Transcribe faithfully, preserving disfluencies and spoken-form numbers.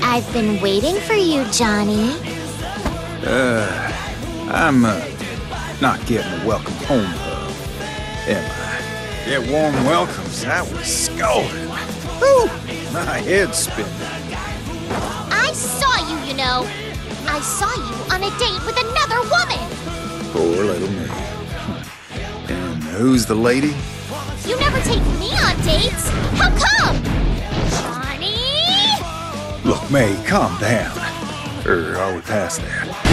I've been waiting for you, Johnny. Uh, I'm, uh, not getting a welcome home hug, am I? Get warm welcomes, that was scalding. Whew, my head's spinning. I saw you, you know. I saw you on a date with another woman. Poor little me. And who's the lady? You never take me on dates. How come? Johnny? Look, May, calm down. Or are we past that?